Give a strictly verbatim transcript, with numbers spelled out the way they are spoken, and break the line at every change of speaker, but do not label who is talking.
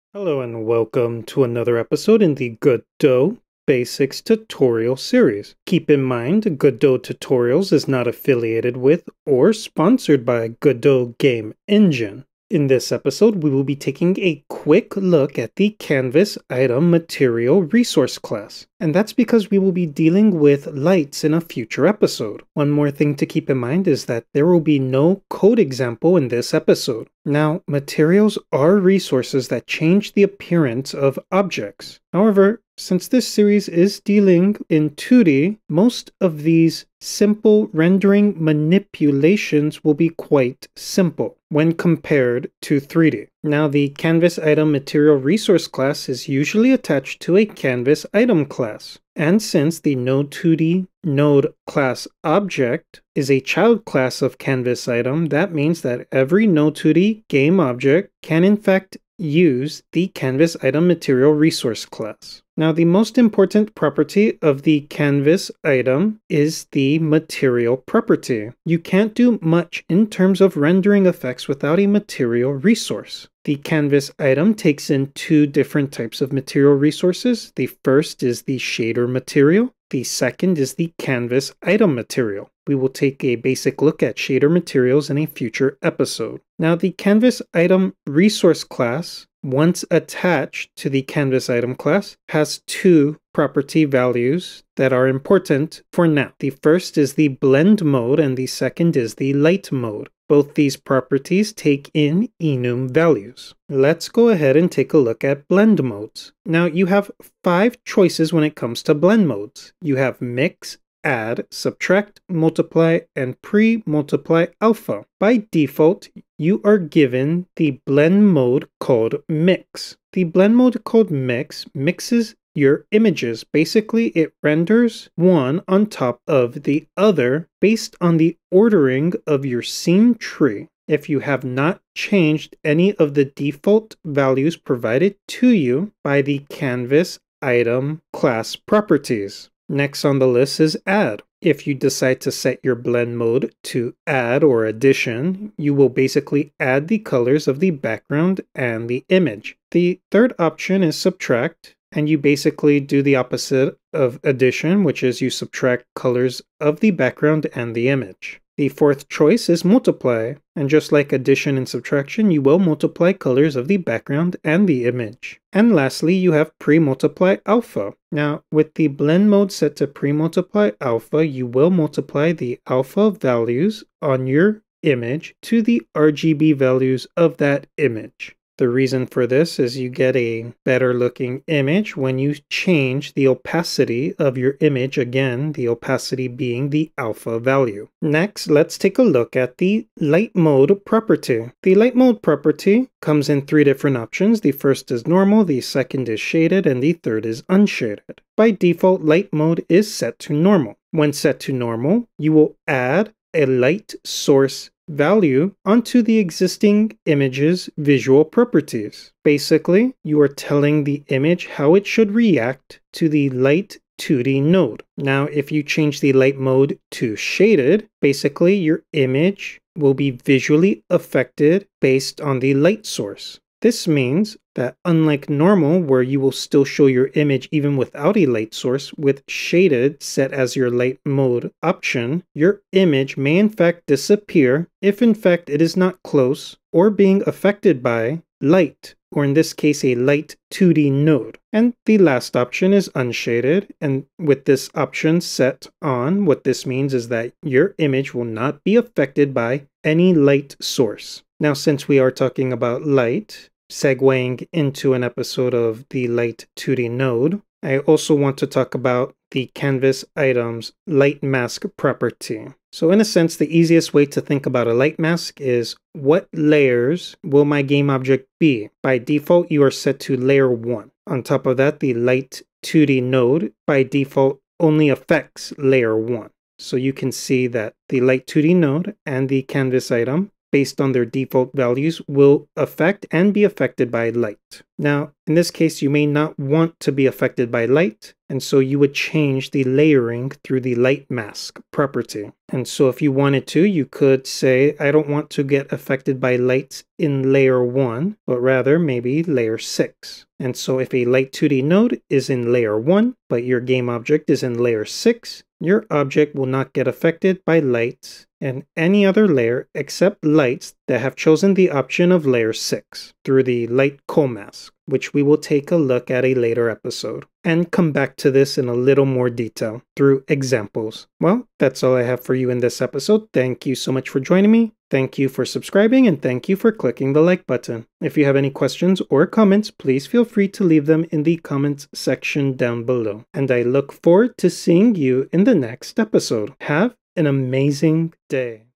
Hello and welcome to another episode in the Godot Basics Tutorial Series. Keep in mind, Godot Tutorials is not affiliated with or sponsored by Godot Game Engine. In this episode, we will be taking a quick look at the CanvasItem Material Resource class, and that's because we will be dealing with lights in a future episode. One more thing to keep in mind is that there will be no code example in this episode. Now, materials are resources that change the appearance of objects. However, since this series is dealing in two D, most of these simple rendering manipulations will be quite simple when compared to three D. Now, the CanvasItem Material Resource class is usually attached to a CanvasItem class. And since the Node two D Node class object is a child class of CanvasItem, that means that every Node two D game object can in fact use the CanvasItem Material Resource class. Now, the most important property of the CanvasItem is the material property. You can't do much in terms of rendering effects without a material resource. The CanvasItem takes in two different types of material resources. The first is the shader material. The second is the CanvasItem material. We will take a basic look at shader materials in a future episode. Now, the CanvasItem resource class, once attached to the CanvasItem class, has two property values that are important for now. The first is the blend mode and the second is the light mode. Both these properties take in enum values. Let's go ahead and take a look at blend modes. Now, you have five choices when it comes to blend modes. You have mix, add, subtract, multiply, and pre-multiply alpha. By default, you are given the blend mode called mix. The blend mode called mix mixes your images. Basically, it renders one on top of the other based on the ordering of your scene tree. If you have not changed any of the default values provided to you by the CanvasItem class properties. Next on the list is add. If you decide to set your blend mode to add or addition, you will basically add the colors of the background and the image. The third option is subtract, and you basically do the opposite of addition, which is you subtract colors of the background and the image. The fourth choice is multiply, and just like addition and subtraction, you will multiply colors of the background and the image. And lastly, you have pre-multiply alpha. Now, with the blend mode set to pre-multiply alpha, you will multiply the alpha values on your image to the R G B values of that image. The reason for this is you get a better looking image when you change the opacity of your image, again, the opacity being the alpha value. Next, let's take a look at the light mode property. The light mode property comes in three different options. The first is normal, the second is shaded, and the third is unshaded. By default, light mode is set to normal. When set to normal, you will add a light source value onto the existing image's visual properties. Basically, you are telling the image how it should react to the light two D node. Now, if you change the light mode to shaded, basically your image will be visually affected based on the light source. This means that unlike normal, where you will still show your image even without a light source, with shaded set as your light mode option, your image may in fact disappear if in fact it is not close or being affected by light, or in this case a light two D node. And the last option is unshaded, and with this option set on, what this means is that your image will not be affected by any light source. Now, since we are talking about light, segueing into an episode of the light two D node, I also want to talk about the CanvasItem's light mask property. So in a sense, the easiest way to think about a light mask is what layers will my game object be? By default, you are set to layer one. On top of that, the light two D node by default only affects layer one. So you can see that the light two D node and the CanvasItem based on their default values will affect and be affected by light. Now, in this case, you may not want to be affected by light, and so you would change the layering through the light mask property. And so if you wanted to, you could say, I don't want to get affected by light in layer one, but rather maybe layer six. And so if a light two D node is in layer one, but your game object is in layer six, your object will not get affected by light in any other layer except lights that have chosen the option of layer six through the light co-mask, which we will take a look at a later episode and come back to this in a little more detail through examples. Well, that's all I have for you in this episode. Thank you so much for joining me. Thank you for subscribing, and thank you for clicking the like button. If you have any questions or comments, please feel free to leave them in the comments section down below. And I look forward to seeing you in the next episode. Have an amazing day.